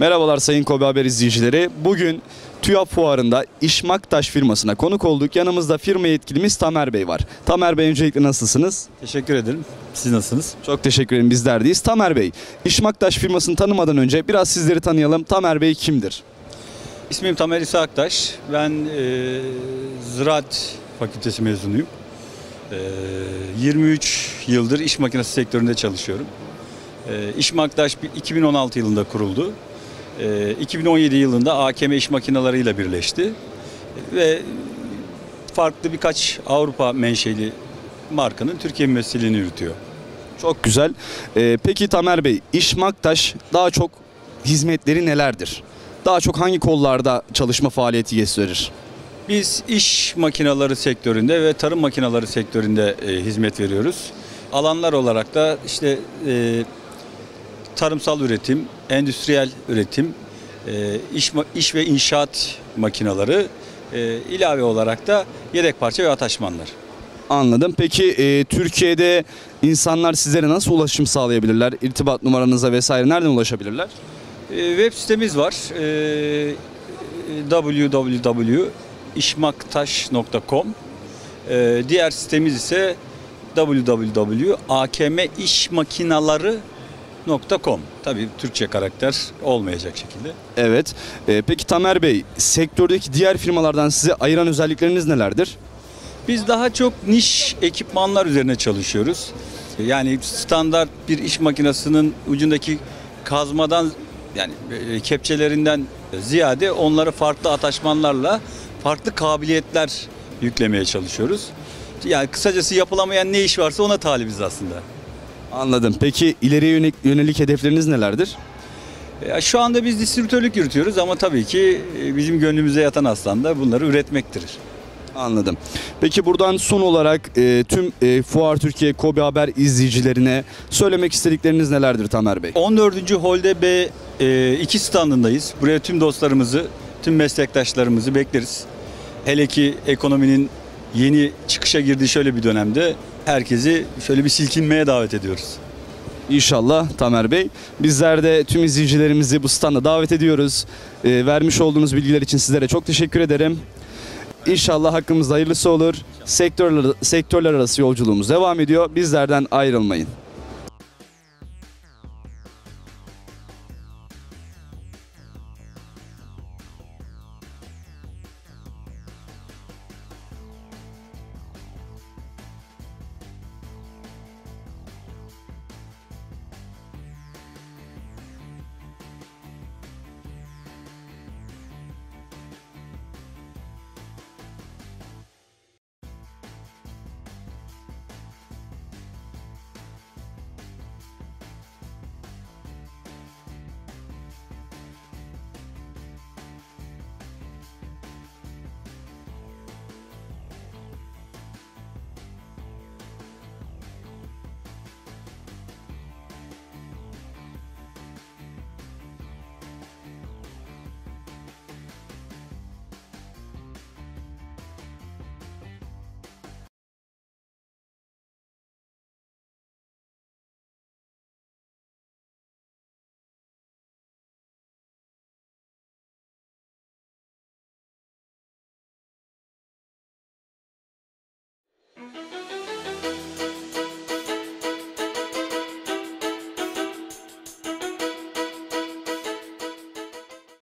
Merhabalar Sayın Kobi Haber izleyicileri. Bugün TÜYAP Fuarı'nda İşmaktaş firmasına konuk olduk. Yanımızda firma yetkilimiz Tamer Bey var. Tamer Bey, öncelikle nasılsınız? Teşekkür ederim. Siz nasılsınız? Çok teşekkür ederim, bizler deyiz. Tamer Bey, İşmaktaş firmasını tanımadan önce biraz sizleri tanıyalım. Tamer Bey kimdir? İsmim Tamer İsa Aktaş. Ben Ziraat Fakültesi mezunuyum. 23 yıldır iş makinesi sektöründe çalışıyorum. İşmaktaş 2016 yılında kuruldu. 2017 yılında AKM iş makinalarıyla birleşti. Ve farklı birkaç Avrupa menşeli markanın Türkiye mümessilliğini yürütüyor. Çok güzel. Peki Tamer Bey, İşmaktaş daha çok hizmetleri nelerdir? Daha çok hangi kollarda çalışma faaliyeti gösterir? Biz iş makineleri sektöründe ve tarım makineleri sektöründe hizmet veriyoruz. Alanlar olarak da işte tarımsal üretim, endüstriyel üretim, iş ve inşaat makineleri, ilave olarak da yedek parça ve ataşmanlar. Anladım. Peki Türkiye'de insanlar sizlere nasıl ulaşım sağlayabilirler? İrtibat numaranıza vesaire nereden ulaşabilirler? Web sitemiz var. www.işmaktaş.com. Diğer sitemiz ise www.akmişmakinaları.com. Tabii Türkçe karakter olmayacak şekilde. Evet. Peki Tamer Bey, sektördeki diğer firmalardan sizi ayıran özellikleriniz nelerdir? Biz daha çok niş ekipmanlar üzerine çalışıyoruz. Yani standart bir iş makinesinin ucundaki kazmadan, yani kepçelerinden ziyade onları farklı ataşmanlarla farklı kabiliyetler yüklemeye çalışıyoruz. Yani kısacası yapılamayan ne iş varsa ona talibiz aslında. Anladım. Peki ileriye yönelik hedefleriniz nelerdir? Şu anda biz distribütörlük yürütüyoruz ama tabii ki bizim gönlümüze yatan aslan da bunları üretmektir. Anladım. Peki buradan son olarak tüm Fuar Türkiye Kobi Haber izleyicilerine söylemek istedikleriniz nelerdir Tamer Bey? 14. Holde B2 standındayız. Buraya tüm dostlarımızı, tüm meslektaşlarımızı bekleriz. Hele ki ekonominin yeni çıkışa girdiği şöyle bir dönemde herkesi şöyle bir silkinmeye davet ediyoruz. İnşallah Tamer Bey. Bizler de tüm izleyicilerimizi bu standa davet ediyoruz. Vermiş olduğunuz bilgiler için sizlere çok teşekkür ederim. İnşallah hakkımızda hayırlısı olur. Sektörler arası yolculuğumuz devam ediyor. Bizlerden ayrılmayın.